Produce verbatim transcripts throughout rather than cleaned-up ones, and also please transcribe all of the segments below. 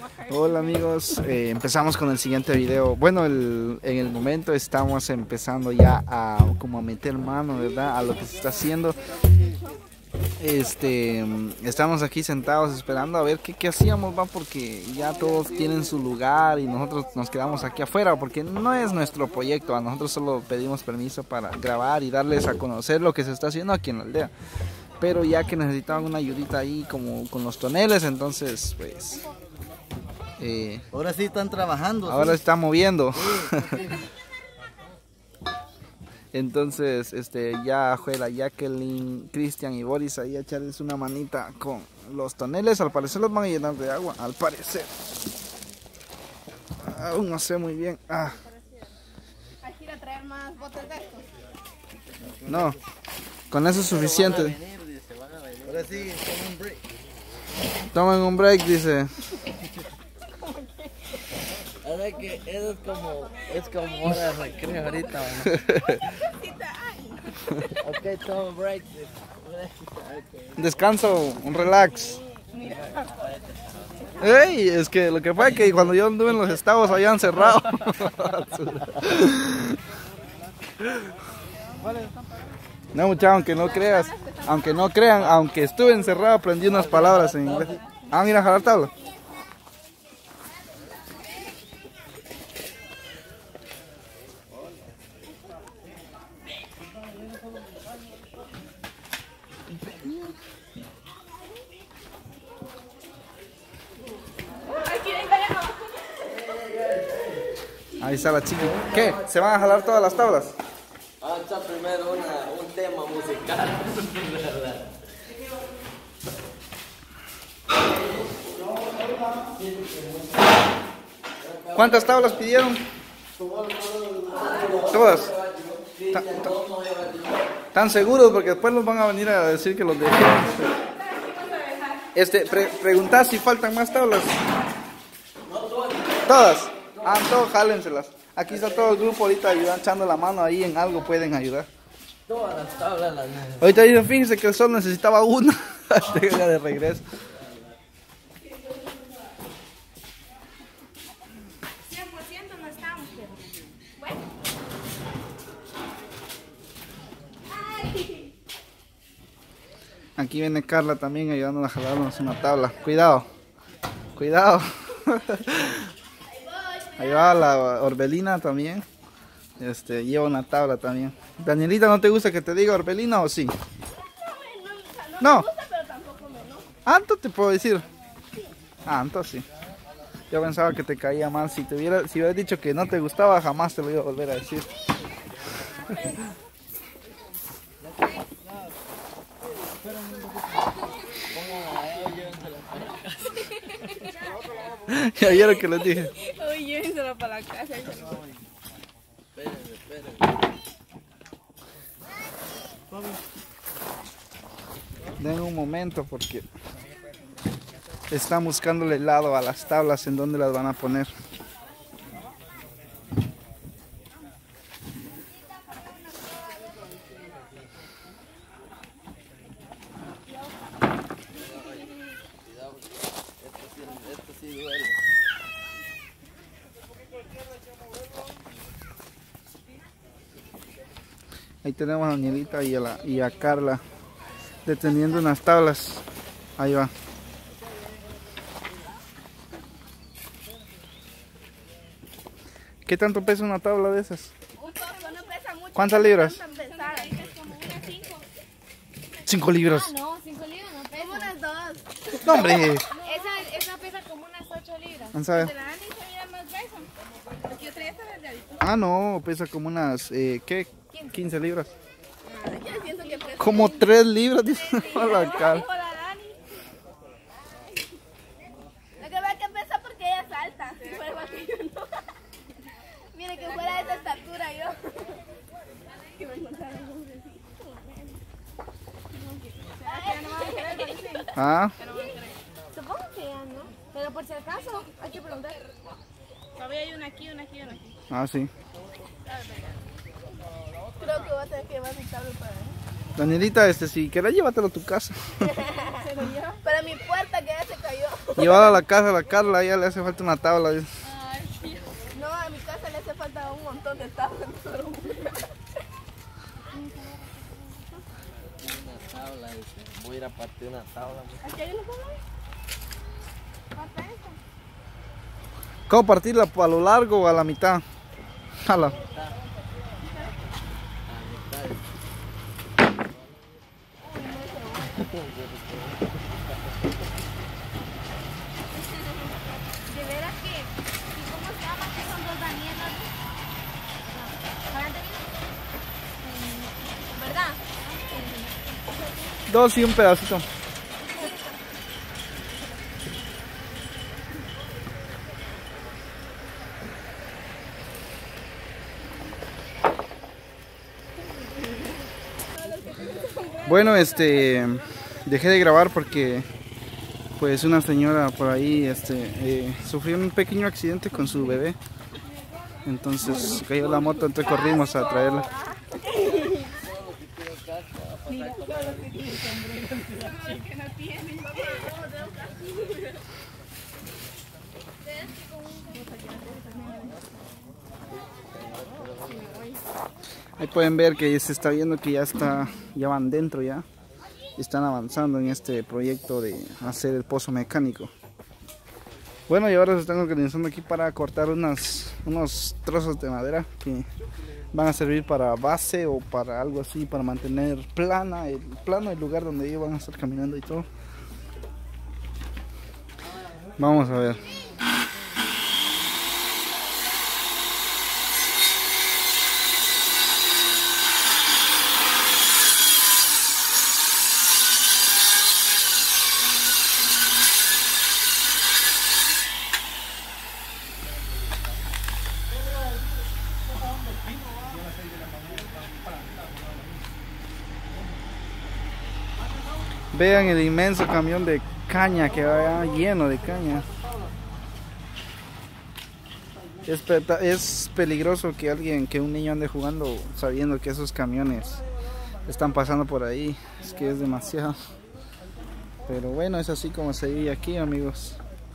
Hola amigos, eh, empezamos con el siguiente video. Bueno, el, en el momento estamos empezando ya a como a meter mano, ¿verdad? A lo que se está haciendo. Este, estamos aquí sentados esperando a ver qué, qué hacíamos, va, porque ya todos tienen su lugar y nosotros nos quedamos aquí afuera porque no es nuestro proyecto. A nosotros solo pedimos permiso para grabar y darles a conocer lo que se está haciendo aquí en la aldea. Pero ya que necesitaban una ayudita ahí como con los toneles, entonces pues eh, ahora sí están trabajando. Ahora sí. está moviendo. Sí, sí. Entonces este ya fue la Jacqueline, Cristian y Boris ahí a echarles una manita con los toneles. Al parecer los van a llenar de agua, al parecer. Aún no sé muy bien. Ah. Hay que ir a traer más botes de estos. No, con eso es suficiente. Ahora sí, tomen un break. Tomen un break, dice. Ahora que eso es como, es como hora de recreo ahorita, ¿no? Ok, toma un break. Descanso, un relax. Ey, es que lo que fue que cuando yo anduve en los estados habían cerrado. No, muchachos, aunque no creas, aunque no crean, aunque estuve encerrado, aprendí unas palabras en inglés. Ah, mira, jalar tabla. Ahí está la chiqui. ¿Qué? ¿Se van a jalar todas las tablas? Vamos a echar primero una, un tema musical. ¿Cuántas tablas pidieron? Todas. ¿Están seguros? Porque después nos van a venir a decir que los dejé. Este, pre preguntad si faltan más tablas. Todas. Ah, todos jálenselas. Aquí está todo el grupo ahorita ayudando, echando la mano ahí en algo, pueden ayudar. Todas las tablas las necesito. Ahorita dicen, fíjense que solo necesitaba una. Llega de regreso. cien por ciento no estamos, pero bueno. Aquí viene Carla también ayudándonos a jalarnos una tabla. Cuidado. Cuidado. Ahí va la Orbelina también. Este, lleva una tabla también. Danielita, ¿no te gusta que te diga Orbelina o sí? No. Ah, entonces te puedo decir. Ah, entonces sí. Yo pensaba que te caía mal. Si te hubiera, si hubieras dicho que no te gustaba, jamás te lo iba a volver a decir. Ya vieron que les dije. Uy, llévenselo para la casa. Espérense, espérense. Den un momento porque están buscándole el lado a las tablas en donde las van a poner. Esto sí duele. Ahí tenemos a Danielita y a, la, y a Carla deteniendo unas tablas. Ahí va. ¿Qué tanto pesa una tabla de esas? Un poco, no pesa mucho. ¿Cuántas libras? Tan pesada. Es como unas cinco. Cinco libras. Ah, no, cinco libras no pesa. Como unas dos. No, hombre. Esa, esa pesa como unas ocho libras. ¿No sabe? De la Ani se veía más gruesa. Porque yo traía esta delgadita. Ah, no, pesa como unas, eh, ¿qué? quince libras. Ah, yo siento que pesa. Como tres libras, dice la Carla. Dijo la Dani. Lo que pasa es que pesa porque ella salta. Si fuera igual que yo, no. Mire que fuera de esa estatura yo. Que me encontrara un hombrecito. ¿Será que ya no van a querer decir? Ah, Ya no van a querer. Supongo que ya no. Pero por si acaso, hay que preguntar. Todavía hay una aquí, una aquí y una aquí. ah, sí. Creo que voy a tener que llevar mi tablet para ver. Danielita, este, si querés, llévatelo a tu casa. Para mi puerta que ya se cayó. Llevar a la casa a la Carla, ya le hace falta una tabla. Dice. No, a mi casa le hace falta un montón de tablas. Una tabla, dice. Voy a ir a partir una tabla. ¿Aquí hay una tabla? ¿Cuánta es? ¿Cómo partirla? ¿A lo largo o a la mitad? Jala. De veras que, ¿y cómo se llama? Que son dos Danielas. ¿Verdad? Dos y un pedacito. Bueno, este, dejé de grabar porque pues una señora por ahí este, eh, sufrió un pequeño accidente con su bebé. Entonces cayó la moto, entonces corrimos a traerla. Ahí pueden ver que se está viendo que ya está, ya van dentro ya. Están avanzando en este proyecto de hacer el pozo mecánico. Bueno, y ahora se están organizando aquí para cortar unas, unos trozos de madera que van a servir para base o para algo así, para mantener plana el plano el lugar donde ellos van a estar caminando y todo. Vamos a ver. Vean el inmenso camión de caña que va lleno de caña. Es, es peligroso que alguien, que un niño ande jugando sabiendo que esos camiones están pasando por ahí. Es que es demasiado. Pero bueno, es así como se vive aquí, amigos.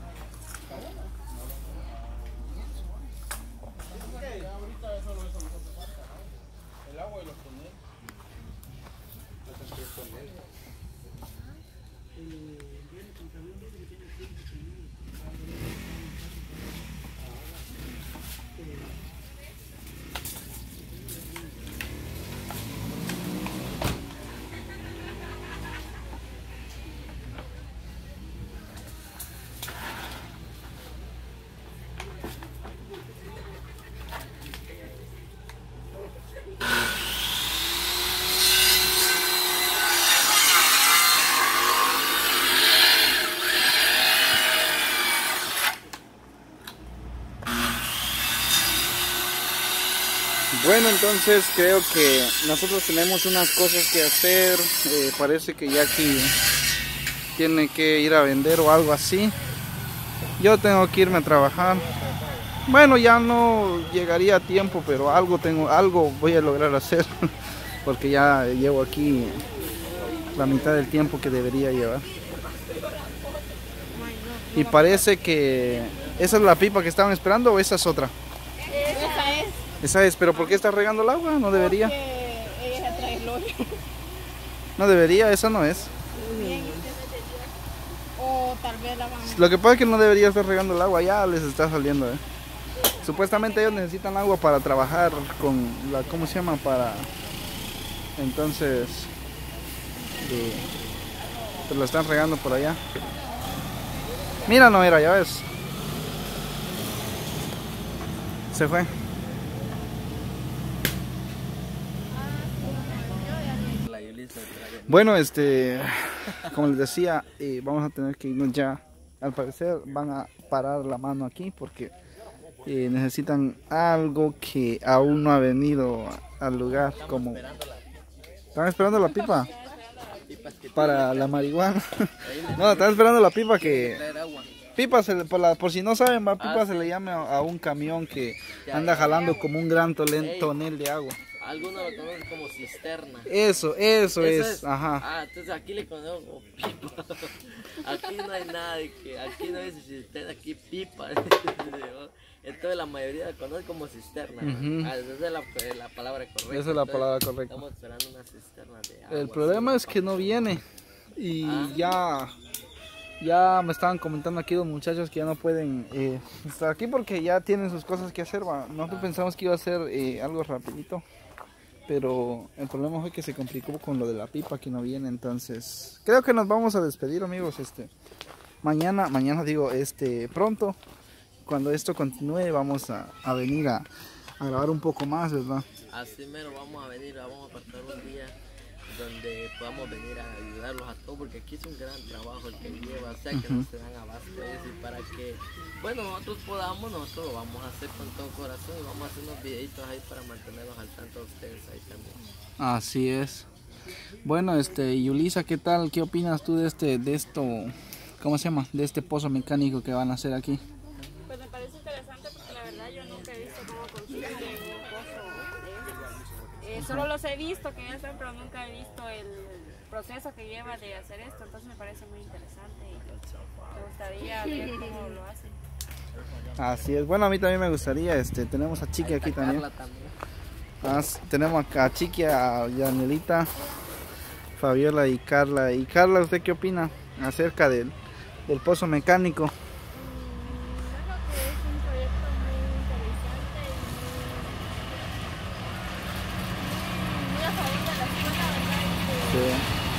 Bueno, entonces creo que nosotros tenemos unas cosas que hacer. Eh, parece que Jackie tiene que ir a vender o algo así. Yo tengo que irme a trabajar. Bueno, ya no llegaría a tiempo, pero algo tengo, algo voy a lograr hacer porque ya llevo aquí la mitad del tiempo que debería llevar. Y parece que esa es la pipa que estaban esperando o esa es otra. Esa es. Esa es, pero ¿por qué está regando el agua? No debería. Porque ella trae el hoyo. No debería, esa no es. O tal vez la van a... Lo que pasa es que no debería estar regando el agua, ya les está saliendo. ¿eh? Supuestamente ellos necesitan agua para trabajar con la, ¿cómo se llama? Para, entonces, eh, pues lo están regando por allá. Mira, no era, ya ves. Se fue. Bueno, este, como les decía, eh, vamos a tener que irnos ya. Al parecer van a parar la mano aquí porque eh, necesitan algo que aún no ha venido al lugar. Como están esperando la pipa para la marihuana. No, están esperando la pipa que pipa se le, por, la, por si no saben, va, pipa se le llama a, a un camión que anda jalando como un gran tolen, tonel de agua. algunos lo conocen como cisterna. Eso, eso, Eso es. es. Ajá. Ah, entonces aquí le conocemos como pipa. Aquí no hay nada de que, aquí no dice cisterna, aquí pipa. Entonces la mayoría lo conoce como cisterna. Ujú. Ah, esa es la, la palabra correcta. Esa es la Entonces, palabra correcta. Estamos esperando una cisterna de agua. El problema es que no viene. Y Ah. ya, ya me estaban comentando aquí los muchachos que ya no pueden eh, estar aquí porque ya tienen sus cosas que hacer. Va. Nosotros pensamos que iba a ser eh, algo rapidito. Pero el problema fue que se complicó con lo de la pipa que no viene. Entonces creo que nos vamos a despedir, amigos. Este, mañana, mañana digo, este, pronto, cuando esto continúe, vamos a, a venir a, a grabar un poco más, ¿verdad? Así mero vamos a venir, vamos a apartar un día donde podamos venir a ayudarlos a todos, porque aquí es un gran trabajo el que lleva, o sea que no se dan abasto de eso, y para que, bueno, nosotros podamos, nosotros lo vamos a hacer con todo corazón y vamos a hacer unos videitos ahí para mantenerlos al tanto de ustedes ahí también. Así es. Bueno, este, Yulisa, ¿qué tal? ¿Qué opinas tú de este, de esto, cómo se llama? De este pozo mecánico que van a hacer aquí. Pues me parece interesante porque la verdad yo nunca he visto cómo construyen un pozo de estos. Eh, solo los he visto que ya están, pero nunca he visto el proceso que lleva de hacer esto, entonces me parece muy interesante y me gustaría ver cómo lo hacen. Así es. Bueno, a mí también me gustaría, este, tenemos a Chiqui aquí también. Carla también. Ah, tenemos acá a Chiqui, a Yanelita, Fabiola y Carla. Y Carla, ¿usted qué opina acerca del, del pozo mecánico? Creo que es un proyecto muy interesante y muy, muy a favor de la escuela, ¿verdad?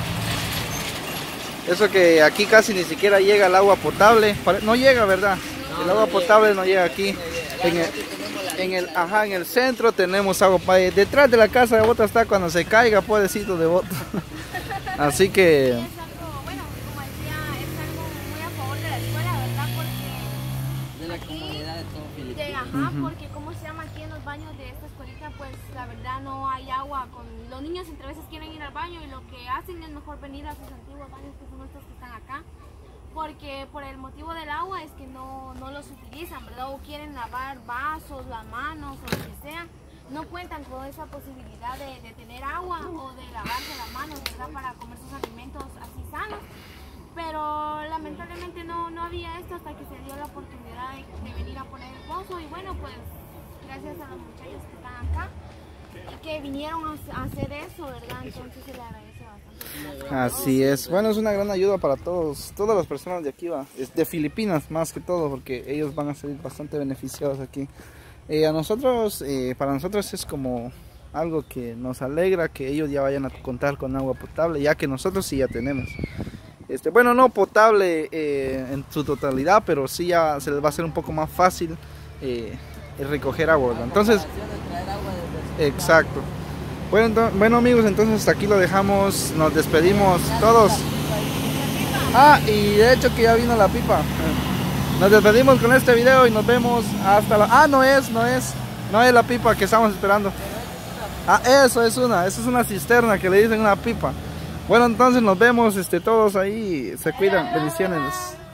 Sí. Eso que aquí casi ni siquiera llega el agua potable. Pare- No llega, ¿verdad? El agua potable no llega aquí. En el, en el, ajá, en el centro tenemos agua. pa- Detrás de la casa de Bota está cuando se caiga, pobrecito de Bota. Así que... Es algo, bueno, como decía, es algo muy a favor de la escuela, ¿verdad? Porque De la aquí, comunidad de todo Filipinas. de, ajá, porque como se llama aquí en los baños de esta escuelita, pues la verdad no hay agua. Con los niños entre veces quieren ir al baño y lo que hacen es mejor venir a sus antiguos baños, que son estos que están acá. Porque por el motivo del agua es que no, no los utilizan, ¿verdad? O quieren lavar vasos, las manos o lo que sea. No cuentan con esa posibilidad de, de tener agua o de lavarse las manos, ¿verdad? Para comer sus alimentos así sanos. Pero lamentablemente no, no había esto hasta que se dio la oportunidad de, de venir a poner el pozo. Y bueno, pues gracias a los muchachos que están acá y que vinieron a, a hacer eso, ¿verdad? Entonces se le agradece bastante. Así es. Bueno, es una gran ayuda para todos, todas las personas de aquí, va. Es de Filipinas más que todo, porque ellos van a salir bastante beneficiados aquí. Eh, a nosotros, eh, para nosotros es como algo que nos alegra que ellos ya vayan a contar con agua potable, ya que nosotros sí ya tenemos. Este, bueno, no potable eh, en su totalidad, pero sí ya se les va a hacer un poco más fácil eh, el recoger agua, ¿verdad? Entonces, Traer agua desde exacto. Bueno, ento- bueno amigos, entonces hasta aquí lo dejamos, nos despedimos todos. Ah, y de hecho que ya vino la pipa. Nos despedimos con este video y nos vemos hasta la... Ah, no es, no es, no es la pipa que estamos esperando. Ah, eso es una, eso es una cisterna que le dicen una pipa. Bueno, entonces nos vemos este, todos ahí, se cuidan, bendiciones.